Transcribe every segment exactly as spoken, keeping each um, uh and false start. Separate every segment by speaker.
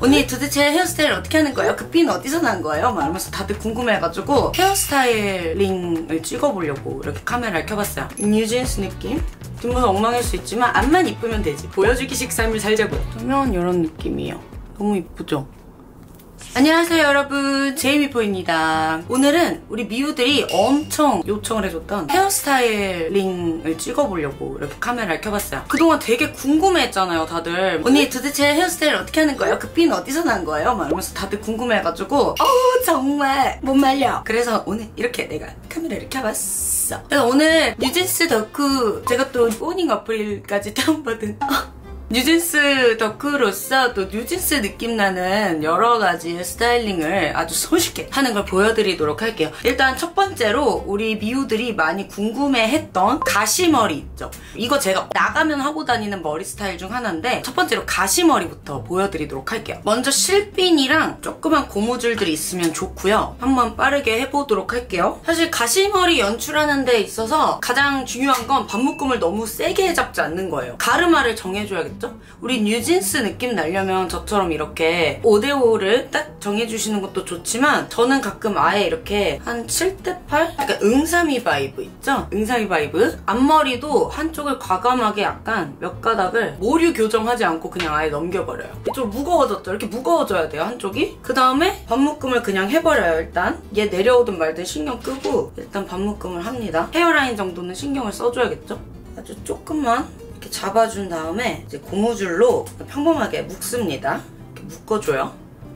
Speaker 1: 언니 도대체 헤어스타일 어떻게 하는 거예요? 그 핀 어디서 난 거예요? 막 이러면서 다들 궁금해가지고 헤어스타일링을 찍어보려고 이렇게 카메라를 켜봤어요. 뉴진스 느낌? 뒷모습 엉망일 수 있지만 앞만 이쁘면 되지. 보여주기식 삶을 살자고요. 그러면 이런 느낌이에요. 너무 이쁘죠? 안녕하세요 여러분, 제이미포입니다. 오늘은 우리 미우들이 엄청 요청을 해줬던 헤어스타일링을 찍어보려고 이렇게 카메라를 켜봤어요. 그동안 되게 궁금해했잖아요 다들. 언니 도대체 헤어스타일 어떻게 하는 거예요? 그 핀 어디서 난 거예요? 막 이러면서 다들 궁금해해가지고 어우 정말 못 말려. 그래서 오늘 이렇게 내가 카메라를 켜봤어. 그래서 오늘 뉴진스 덕후, 제가 또 모닝 어플까지 다운받은 뉴진스 덕후로서 또 뉴진스 느낌 나는 여러 가지 스타일링을 아주 손쉽게 하는 걸 보여드리도록 할게요. 일단 첫 번째로 우리 미우들이 많이 궁금해했던 가시머리 있죠. 이거 제가 나가면 하고 다니는 머리 스타일 중 하나인데 첫 번째로 가시머리부터 보여드리도록 할게요. 먼저 실핀이랑 조그만 고무줄들이 있으면 좋고요. 한번 빠르게 해보도록 할게요. 사실 가시머리 연출하는 데 있어서 가장 중요한 건 반묶음을 너무 세게 잡지 않는 거예요. 가르마를 정해줘야겠죠? 우리 뉴진스 느낌 나려면 저처럼 이렇게 오 대 오를 딱 정해주시는 것도 좋지만 저는 가끔 아예 이렇게 한 칠 대 팔? 약간 응삼이 바이브 있죠? 응삼이 바이브? 앞머리도 한쪽을 과감하게 약간 몇 가닥을 모류 교정하지 않고 그냥 아예 넘겨버려요. 좀 무거워졌죠? 이렇게 무거워져야 돼요 한쪽이. 그 다음에 반묶음을 그냥 해버려요. 일단 얘 내려오든 말든 신경 끄고 일단 반묶음을 합니다. 헤어라인 정도는 신경을 써줘야겠죠? 아주 조금만 이렇게 잡아준 다음에 이제 고무줄로 평범하게 묶습니다. 이렇게 묶어줘요.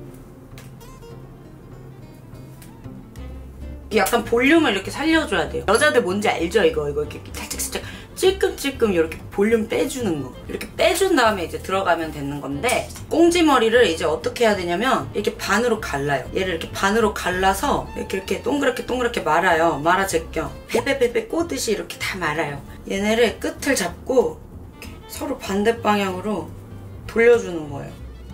Speaker 1: 약간 볼륨을 이렇게 살려줘야 돼요. 여자들 뭔지 알죠? 이거 이거 이렇게 살짝살짝 찔끔찔끔 이렇게 볼륨 빼주는 거. 이렇게 빼준 다음에 이제 들어가면 되는 건데 꽁지머리를 이제 어떻게 해야 되냐면 이렇게 반으로 갈라요. 얘를 이렇게 반으로 갈라서 이렇게 이렇게 동그랗게 동그랗게 말아요. 말아 제껴. 베베베베 꼬듯이 이렇게 다 말아요. 얘네를 끝을 잡고 서로 반대 방향으로 돌려주는 거예요.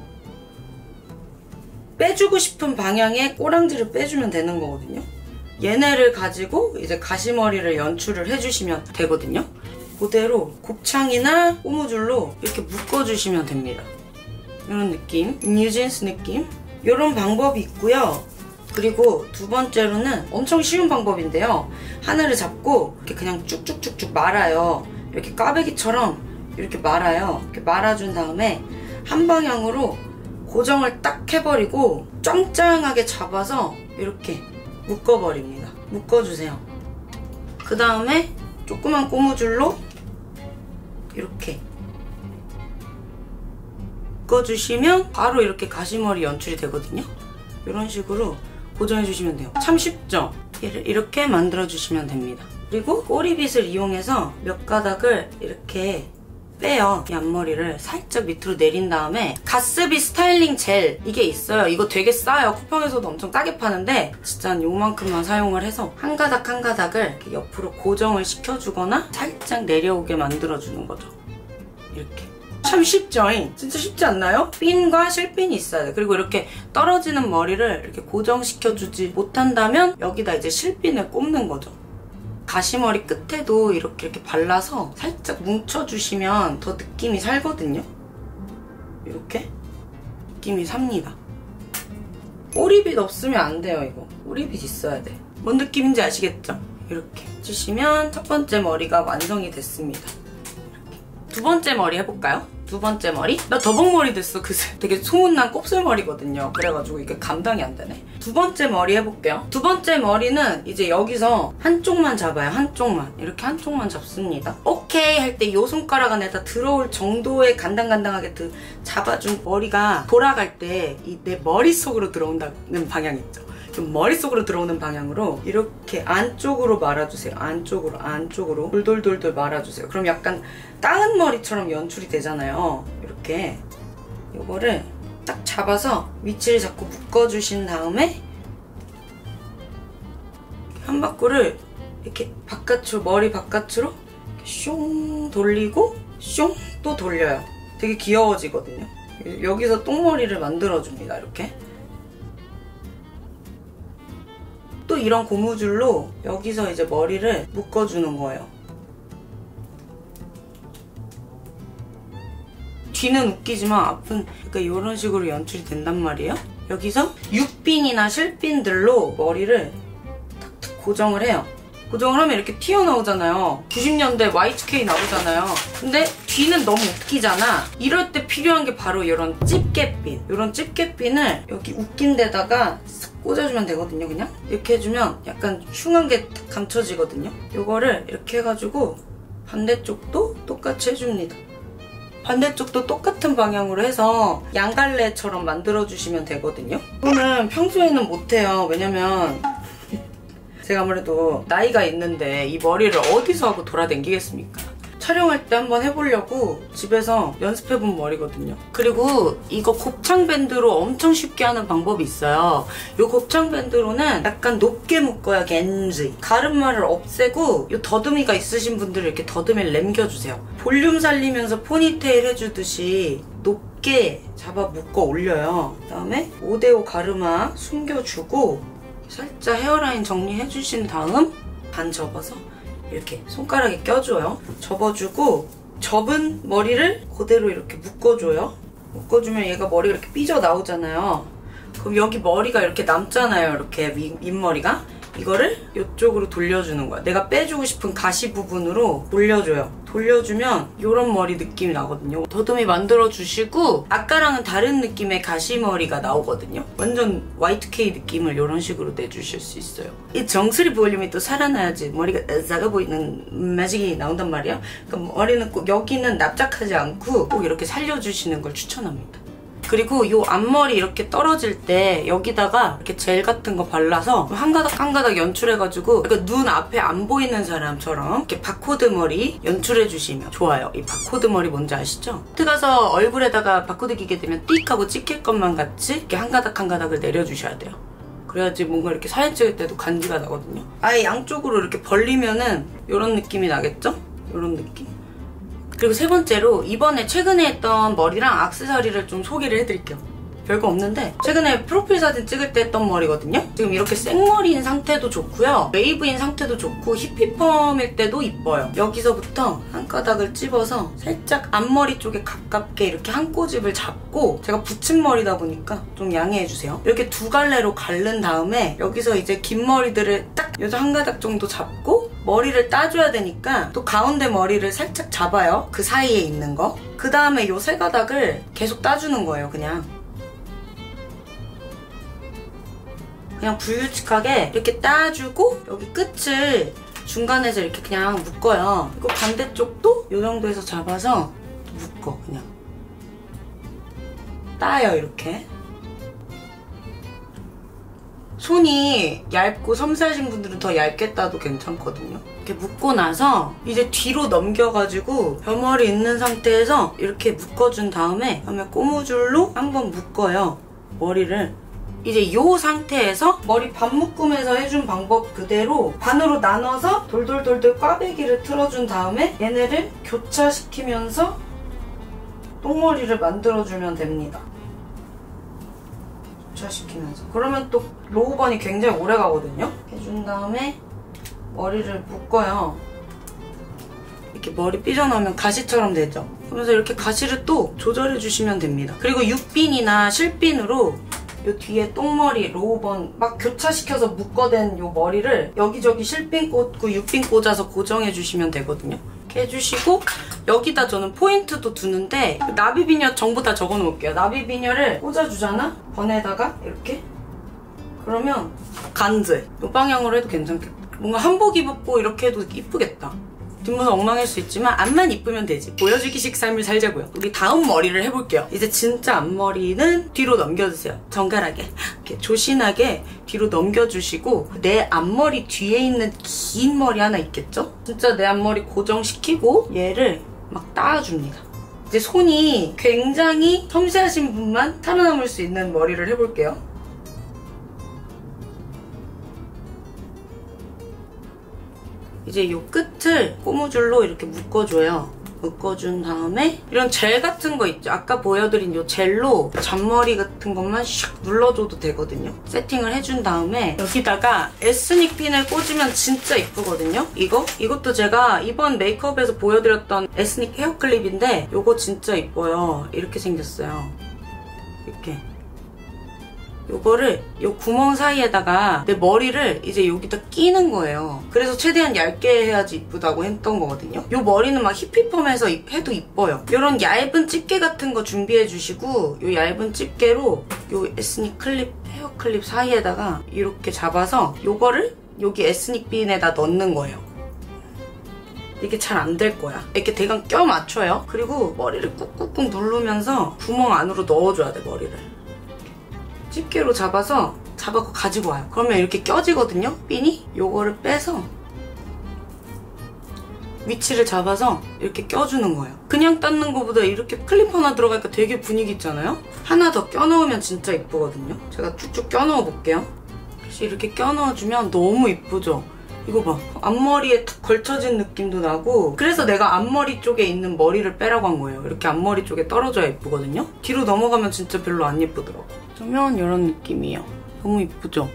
Speaker 1: 빼주고 싶은 방향에 꼬랑지를 빼주면 되는 거거든요. 얘네를 가지고 이제 가시머리를 연출을 해주시면 되거든요. 그대로 곱창이나 고무줄로 이렇게 묶어주시면 됩니다. 이런 느낌, 뉴진스 느낌. 이런 방법이 있고요. 그리고 두 번째로는 엄청 쉬운 방법인데요. 하늘을 잡고 이렇게 그냥 쭉쭉쭉쭉 말아요. 이렇게 꽈배기처럼 이렇게 말아요. 이렇게 말아준 다음에 한 방향으로 고정을 딱 해버리고 짱짱하게 잡아서 이렇게 묶어버립니다. 묶어주세요. 그 다음에 조그만 고무줄로 이렇게 묶어주시면 바로 이렇게 가시머리 연출이 되거든요. 이런 식으로 고정해주시면 돼요. 참 쉽죠? 얘를 이렇게 만들어주시면 됩니다. 그리고 꼬리빗을 이용해서 몇 가닥을 이렇게 빼요. 이 앞머리를 살짝 밑으로 내린 다음에 가스비 스타일링 젤 이게 있어요. 이거 되게 싸요. 쿠팡에서도 엄청 싸게 파는데 진짜 한 요만큼만 사용을 해서 한 가닥 한 가닥을 이렇게 옆으로 고정을 시켜주거나 살짝 내려오게 만들어주는 거죠. 이렇게. 참 쉽죠? 진짜 쉽지 않나요? 핀과 실핀이 있어야 돼. 그리고 이렇게 떨어지는 머리를 이렇게 고정시켜주지 못한다면 여기다 이제 실핀을 꼽는 거죠. 가시머리 끝에도 이렇게 이렇게 발라서 살짝 뭉쳐주시면 더 느낌이 살거든요. 이렇게 느낌이 삽니다. 꼬리빗 없으면 안 돼요. 이거 꼬리빗 있어야 돼. 뭔 느낌인지 아시겠죠? 이렇게 해주시면 첫 번째 머리가 완성이 됐습니다. 이렇게. 두 번째 머리 해볼까요? 두 번째 머리? 나 더벅머리 됐어. 그새 되게 소문난 곱슬머리거든요. 그래가지고 이게 감당이 안 되네. 두 번째 머리 해볼게요. 두 번째 머리는 이제 여기서 한쪽만 잡아요. 한쪽만. 이렇게 한쪽만 잡습니다. 오케이 할 때 이 손가락 안에 다 들어올 정도의 간당간당하게 잡아준 머리가 돌아갈 때 이 내 머릿속으로 들어온다는 방향 있죠. 좀 머릿속으로 들어오는 방향으로 이렇게 안쪽으로 말아주세요. 안쪽으로 안쪽으로 돌돌돌돌 말아주세요. 그럼 약간 까은 머리처럼 연출이 되잖아요. 이렇게 이거를 딱 잡아서 위치를 잡고 묶어주신 다음에 한 바퀴를 이렇게 바깥으로 머리 바깥으로 숑 돌리고 숑 또 돌려요. 되게 귀여워지거든요. 여기서 똥머리를 만들어줍니다. 이렇게 또 이런 고무줄로 여기서 이제 머리를 묶어주는 거예요. 뒤는 웃기지만 앞은 그러니까 이런 식으로 연출이 된단 말이에요. 여기서 육빈이나 실빈들로 머리를 탁탁 고정을 해요. 고정을 하면 이렇게 튀어나오잖아요. 구십 년대 와이 투 케이 나오잖아요. 근데 뒤는 너무 웃기잖아. 이럴 때 필요한 게 바로 이런 집게핀. 이런 집게핀을 여기 웃긴 데다가 싹 꽂아주면 되거든요. 그냥 이렇게 해주면 약간 흉한 게 감춰지거든요. 이거를 이렇게 해가지고 반대쪽도 똑같이 해줍니다. 반대쪽도 똑같은 방향으로 해서 양갈래처럼 만들어주시면 되거든요. 이거는 평소에는 못해요. 왜냐면 제가 아무래도 나이가 있는데 이 머리를 어디서 하고 돌아다니겠습니까? 촬영할 때 한번 해보려고 집에서 연습해본 머리거든요. 그리고 이거 곱창 밴드로 엄청 쉽게 하는 방법이 있어요. 이 곱창 밴드로는 약간 높게 묶어야 겐지. 가르마를 없애고 이 더듬이가 있으신 분들은 이렇게 더듬이를 남겨주세요. 볼륨 살리면서 포니테일 해주듯이 높게 잡아 묶어 올려요. 그 다음에 오 대 오 가르마 숨겨주고 살짝 헤어라인 정리해주신 다음 반 접어서 이렇게 손가락에 껴줘요. 접어주고 접은 머리를 그대로 이렇게 묶어줘요. 묶어주면 얘가 머리가 이렇게 삐져나오잖아요. 그럼 여기 머리가 이렇게 남잖아요. 이렇게 윗, 윗머리가. 이거를 이쪽으로 돌려주는 거야. 내가 빼주고 싶은 가시 부분으로 돌려줘요. 돌려주면 이런 머리 느낌이 나거든요. 더듬이 만들어주시고 아까랑은 다른 느낌의 가시머리가 나오거든요. 완전 와이 투 케이 느낌을 이런 식으로 내주실 수 있어요. 이 정수리 볼륨이 또 살아나야지 머리가 작아 보이는 매직이 나온단 말이에요. 그러니까 머리는 꼭 여기는 납작하지 않고 꼭 이렇게 살려주시는 걸 추천합니다. 그리고 이 앞머리 이렇게 떨어질 때 여기다가 이렇게 젤 같은 거 발라서 한 가닥 한 가닥 연출해가지고 그러니까 눈 앞에 안 보이는 사람처럼 이렇게 바코드 머리 연출해주시면 좋아요. 이 바코드 머리 뭔지 아시죠? 마트 가서 얼굴에다가 바코드 끼게 되면 띡 하고 찍힐 것만 같이 이렇게 한 가닥 한 가닥을 내려주셔야 돼요. 그래야지 뭔가 이렇게 사진 찍을 때도 간지가 나거든요. 아예 양쪽으로 이렇게 벌리면은 이런 느낌이 나겠죠? 이런 느낌. 그리고 세 번째로 이번에 최근에 했던 머리랑 액세서리를 좀 소개를 해드릴게요. 별거 없는데 최근에 프로필 사진 찍을 때 했던 머리거든요. 지금 이렇게 생머리인 상태도 좋고요. 웨이브인 상태도 좋고 히피펌일 때도 이뻐요. 여기서부터 한 가닥을 찝어서 살짝 앞머리 쪽에 가깝게 이렇게 한 꼬집을 잡고 제가 붙임머리다 보니까 좀 양해해주세요. 이렇게 두 갈래로 갈른 다음에 여기서 이제 긴 머리들을 딱 여기서 한 가닥 정도 잡고 머리를 따줘야 되니까 또 가운데 머리를 살짝 잡아요. 그 사이에 있는 거. 그 다음에 요 세 가닥을 계속 따주는 거예요. 그냥. 그냥 불규칙하게 이렇게 따주고 여기 끝을 중간에서 이렇게 그냥 묶어요. 그리고 반대쪽도 이 정도에서 잡아서 묶어. 그냥 따요. 이렇게. 손이 얇고 섬세하신 분들은 더 얇게 따도 괜찮거든요. 이렇게 묶고 나서 이제 뒤로 넘겨가지고 벼머리 있는 상태에서 이렇게 묶어준 다음에 그다음에 고무줄로 한번 묶어요. 머리를. 이제 이 상태에서 머리 반 묶음에서 해준 방법 그대로 반으로 나눠서 돌돌돌돌 꽈배기를 틀어준 다음에 얘네를 교차시키면서 똥머리를 만들어주면 됩니다. 교차시키면서. 그러면 또 로우번이 굉장히 오래 가거든요. 해준 다음에 머리를 묶어요. 이렇게 머리 삐져나오면 가시처럼 되죠. 그러면서 이렇게 가시를 또 조절해주시면 됩니다. 그리고 육빈이나 실빈으로 요 뒤에 똥머리, 로우번 막 교차시켜서 묶어댄 요 머리를 여기저기 실핀 꽂고 육빈 꽂아서 고정해주시면 되거든요. 이렇게 해주시고 여기다 저는 포인트도 두는데 나비비녀 정보 다 적어놓을게요. 나비비녀를 꽂아주잖아? 번에다가 이렇게 그러면 간즈 이 방향으로 해도 괜찮겠다. 뭔가 한복 입고 이렇게 해도 이쁘겠다. 뒷모습 엉망일 수 있지만 앞만 이쁘면 되지. 보여주기식 삶을 살자고요. 우리 다음 머리를 해볼게요. 이제 진짜 앞머리는 뒤로 넘겨주세요. 정갈하게 이렇게 조신하게 뒤로 넘겨주시고 내 앞머리 뒤에 있는 긴 머리 하나 있겠죠? 진짜 내 앞머리 고정시키고 얘를 막 따줍니다. 이제 손이 굉장히 섬세하신 분만 살아남을 수 있는 머리를 해볼게요. 이제 이 끝을 고무줄로 이렇게 묶어줘요. 묶어준 다음에 이런 젤 같은 거 있죠? 아까 보여드린 이 젤로 잔머리 같은 것만 샥 눌러줘도 되거든요. 세팅을 해준 다음에 여기다가 에스닉 핀을 꽂으면 진짜 이쁘거든요. 이거? 이것도 제가 이번 메이크업에서 보여드렸던 에스닉 헤어 클립인데 이거 진짜 이뻐요. 이렇게 생겼어요. 이렇게. 요거를 요 구멍 사이에다가 내 머리를 이제 여기다 끼는 거예요. 그래서 최대한 얇게 해야지 이쁘다고 했던 거거든요. 요 머리는 막 히피펌해서 해도 이뻐요. 요런 얇은 집게 같은 거 준비해 주시고 요 얇은 집게로 요 에스닉 클립, 헤어 클립 사이에다가 이렇게 잡아서 요거를 여기 에스닉 핀에다 넣는 거예요. 이게 잘 안 될 거야. 이렇게 대강 껴 맞춰요. 그리고 머리를 꾹꾹꾹 누르면서 구멍 안으로 넣어줘야 돼, 머리를. 집게로 잡아서 잡아서 가지고 와요. 그러면 이렇게 껴지거든요, 핀이? 요거를 빼서 위치를 잡아서 이렇게 껴주는 거예요. 그냥 닦는 것보다 이렇게 클립 하나 들어가니까 되게 분위기 있잖아요? 하나 더 껴넣으면 진짜 이쁘거든요? 제가 쭉쭉 껴넣어 볼게요. 이렇게 껴넣어주면 너무 이쁘죠? 이거 봐. 앞머리에 툭 걸쳐진 느낌도 나고 그래서 내가 앞머리 쪽에 있는 머리를 빼라고 한 거예요. 이렇게 앞머리 쪽에 떨어져야 예쁘거든요? 뒤로 넘어가면 진짜 별로 안 예쁘더라고. 그러면 이런 느낌이에요. 너무 이쁘죠?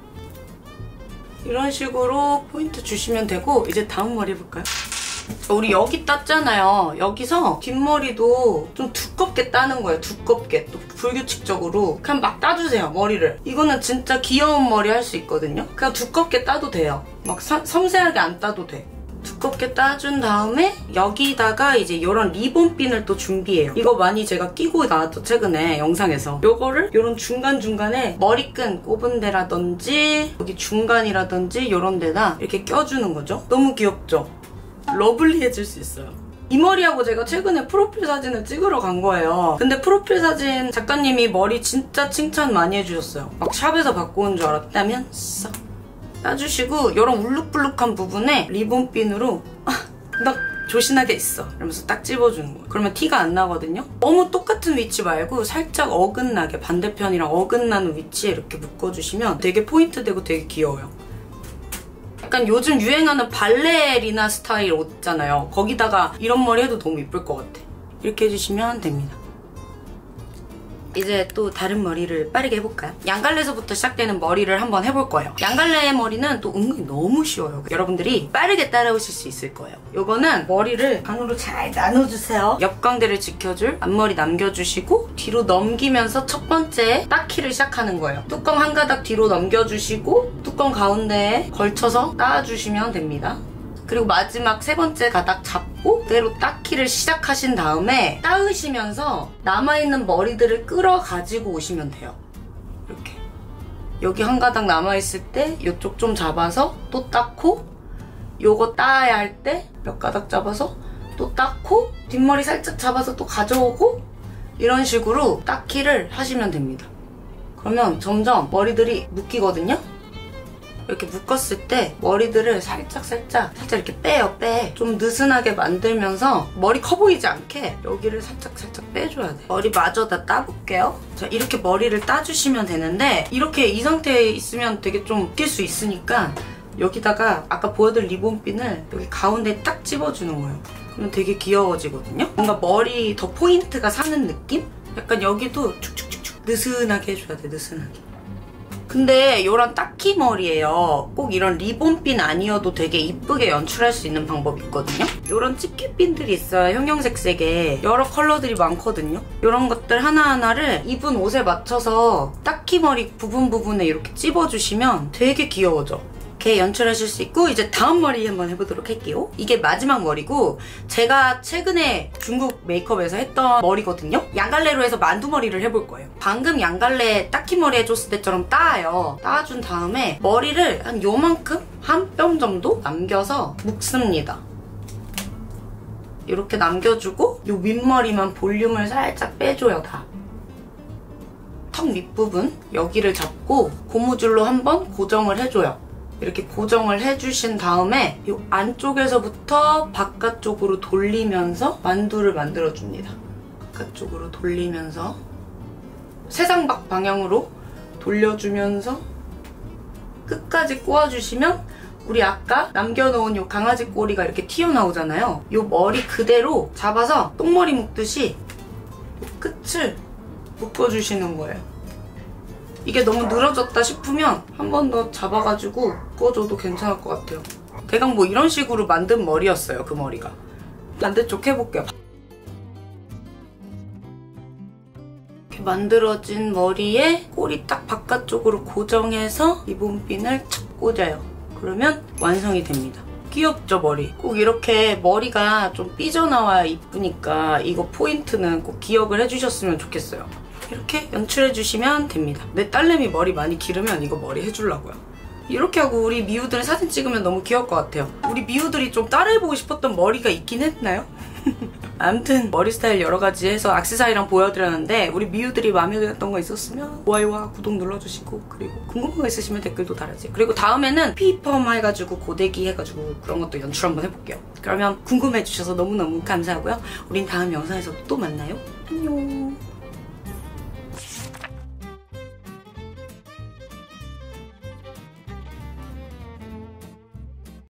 Speaker 1: 이런 식으로 포인트 주시면 되고 이제 다음 머리 해볼까요? 우리 여기 땄잖아요. 여기서 뒷머리도 좀 두껍게 따는 거예요. 두껍게. 또 불규칙적으로. 그냥 막 따주세요, 머리를. 이거는 진짜 귀여운 머리 할 수 있거든요. 그냥 두껍게 따도 돼요. 막 사, 섬세하게 안 따도 돼. 두껍게 따준 다음에 여기다가 이제 이런 리본핀을 또 준비해요. 이거 많이 제가 끼고 나왔죠, 최근에 영상에서. 요거를 이런 중간중간에 머리끈 꼽은 데라든지 여기 중간이라든지 이런 데다 이렇게 껴주는 거죠. 너무 귀엽죠? 러블리해질 수 있어요. 이 머리하고 제가 최근에 프로필 사진을 찍으러 간 거예요. 근데 프로필 사진 작가님이 머리 진짜 칭찬 많이 해주셨어요. 막 샵에서 갖고 온 줄 알았다면 싹 따주시고 이런 울룩불룩한 부분에 리본핀으로 아, 나 조신하게 있어 이러면서 딱 찝어주는 거예요. 그러면 티가 안 나거든요. 너무 똑같은 위치 말고 살짝 어긋나게 반대편이랑 어긋나는 위치에 이렇게 묶어주시면 되게 포인트 되고 되게 귀여워요. 약간 요즘 유행하는 발레리나 스타일 옷 있잖아요. 거기다가 이런 머리 해도 너무 이쁠 것 같아. 이렇게 해주시면 됩니다. 이제 또 다른 머리를 빠르게 해볼까요? 양갈래에서부터 시작되는 머리를 한번 해볼 거예요. 양갈래 머리는 또 은근히 너무 쉬워요. 여러분들이 빠르게 따라오실 수 있을 거예요. 요거는 머리를 반으로 잘 나눠주세요. 옆광대를 지켜줄 앞머리 남겨주시고 뒤로 넘기면서 첫 번째 따키를 시작하는 거예요. 뚜껑 한 가닥 뒤로 넘겨주시고 뚜껑 가운데에 걸쳐서 따주시면 됩니다. 그리고 마지막 세 번째 가닥 잡고 그대로 따키를 시작하신 다음에 따으시면서 남아있는 머리들을 끌어 가지고 오시면 돼요. 이렇게. 여기 한 가닥 남아있을 때 이쪽 좀 잡아서 또 따고 요거 따야 할 때 몇 가닥 잡아서 또 따고 뒷머리 살짝 잡아서 또 가져오고 이런 식으로 따키를 하시면 됩니다. 그러면 점점 머리들이 묶이거든요? 이렇게 묶었을 때 머리들을 살짝 살짝 살짝 이렇게 빼요, 빼. 좀 느슨하게 만들면서 머리 커 보이지 않게 여기를 살짝 살짝 빼줘야 돼. 머리 마저 다 따볼게요. 자, 이렇게 머리를 따주시면 되는데 이렇게 이 상태에 있으면 되게 좀 웃길 수 있으니까 여기다가 아까 보여드린 리본핀을 여기 가운데에 딱 집어주는 거예요. 그러면 되게 귀여워지거든요. 뭔가 머리 더 포인트가 사는 느낌? 약간 여기도 축축축축 느슨하게 해줘야 돼, 느슨하게. 근데 이런 따키 머리예요. 꼭 이런 리본핀 아니어도 되게 이쁘게 연출할 수 있는 방법이 있거든요. 이런 집게핀들이 있어요. 형형색색에 여러 컬러들이 많거든요. 이런 것들 하나하나를 입은 옷에 맞춰서 따키 머리 부분 부분에 이렇게 찝어주시면 되게 귀여워져. 이렇게 연출하실 수 있고 이제 다음 머리 한번 해보도록 할게요. 이게 마지막 머리고 제가 최근에 중국 메이크업에서 했던 머리거든요. 양갈래로 해서 만두머리를 해볼 거예요. 방금 양갈래 따키 머리 해줬을 때처럼 따요. 따준 다음에 머리를 한 요만큼? 한 뼘 정도 남겨서 묶습니다. 이렇게 남겨주고 요 윗머리만 볼륨을 살짝 빼줘요, 다. 턱 밑부분 여기를 잡고 고무줄로 한번 고정을 해줘요. 이렇게 고정을 해주신 다음에 이 안쪽에서부터 바깥쪽으로 돌리면서 만두를 만들어줍니다. 바깥쪽으로 돌리면서 세상박 방향으로 돌려주면서 끝까지 꼬아주시면 우리 아까 남겨놓은 요 강아지 꼬리가 이렇게 튀어나오잖아요. 요 머리 그대로 잡아서 똥머리 묶듯이 요 끝을 묶어주시는 거예요. 이게 너무 늘어졌다 싶으면 한 번 더 잡아가지고 묶어줘도 괜찮을 것 같아요. 대강 뭐 이런 식으로 만든 머리였어요, 그 머리가. 반대쪽 해볼게요. 이렇게 만들어진 머리에 꼬리 딱 바깥쪽으로 고정해서 리본핀을 착 꽂아요. 그러면 완성이 됩니다. 귀엽죠, 머리? 꼭 이렇게 머리가 좀 삐져나와야 이쁘니까 이거 포인트는 꼭 기억을 해주셨으면 좋겠어요. 이렇게 연출해주시면 됩니다. 내 딸내미 머리 많이 기르면 이거 머리 해주려고요. 이렇게 하고 우리 미우들 사진 찍으면 너무 귀여울 것 같아요. 우리 미우들이 좀 따라해보고 싶었던 머리가 있긴 했나요? 아무튼 머리 스타일 여러 가지 해서 액세서리랑 보여드렸는데 우리 미우들이 마음에 들었던 거 있었으면 좋아요와 구독 눌러주시고 그리고 궁금한 거 있으시면 댓글도 달아주세요. 그리고 다음에는 피펌 해가지고 고데기 해가지고 그런 것도 연출 한번 해볼게요. 그러면 궁금해주셔서 너무너무 감사하고요. 우린 다음 영상에서 또 만나요. 안녕.